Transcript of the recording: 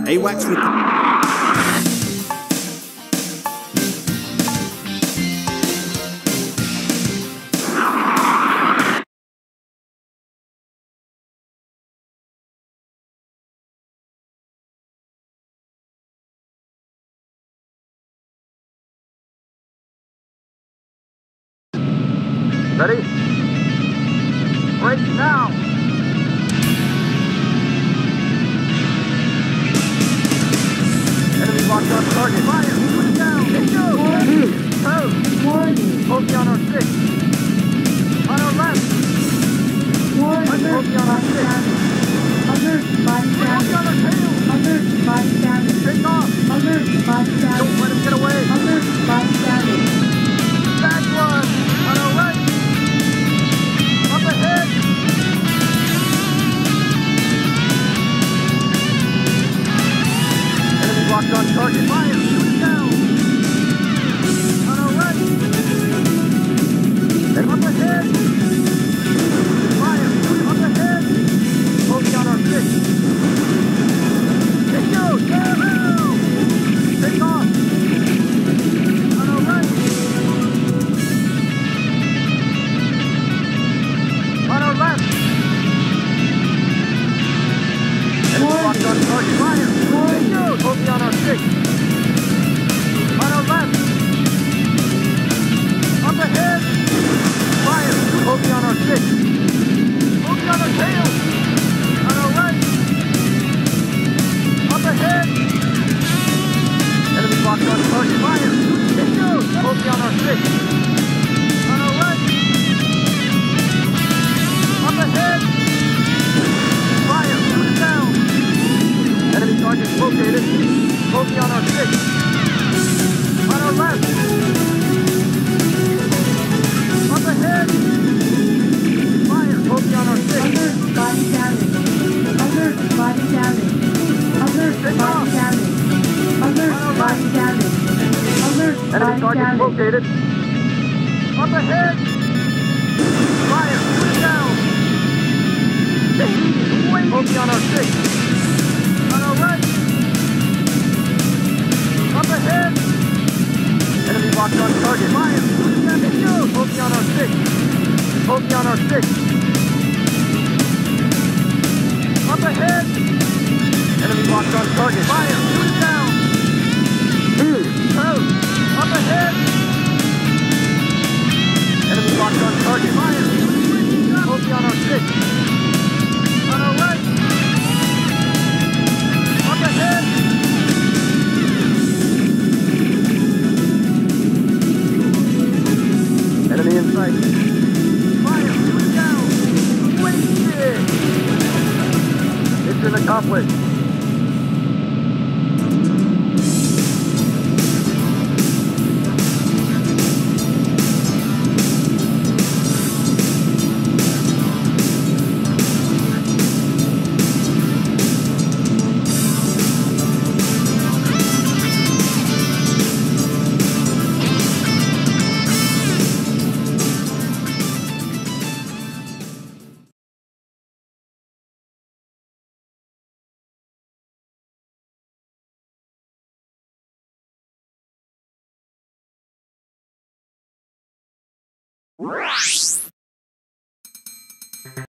AWACS Ready? Break now! Enemy locked on target. Fire! Shoot down! Let's go! Toes! Bogey on our 6. On our left! Bogey on our 6. Alert, body Bogey damage. on our tail! Alert, body damage. Take off! Alert, body damage. Don't let him get away! Alert, body damage. Back one! On our right! Up ahead! Enemy locked on target. Fire! Shoot down! On our right! And up ahead! Fire! Up ahead! Bogey on our 6. Let's go! Yahoo! Take off! On our right! On our left! Enemy locked on target. Fire! Let's go! Bogey on our 6. On our left! Up ahead! Fire! Bogey on our 6. Bogey on our tail! On our right! Up ahead! Enemy locked on target. Fire! Let's go! Bogey on our 6. On our right! Up ahead! Fire! Shoot it down! Enemy target located. Bogey on our 6. On our left! Up ahead! Fire! Bogey on our 6. Alert, body damage. Alert, body damage. Alert, Take body off. damage. Alert, body damage. Alert, Enemy body target damage. located. Up ahead! Fire! Shoot it down! Wait! Bogey on our 6. On our right! Up ahead! Enemy locked on target. Fire! Shoot it down! Let's go! Bogey on our 6. Bogey on our 6. Up ahead! Enemy locked on target. Fire! Shoot it down! Toes! Up ahead! Enemy locked on target. Fire! Bogey on our 6. On our right! Up ahead! Enemy in sight. Fire! Shoot it down! Wasted! Mission accomplished.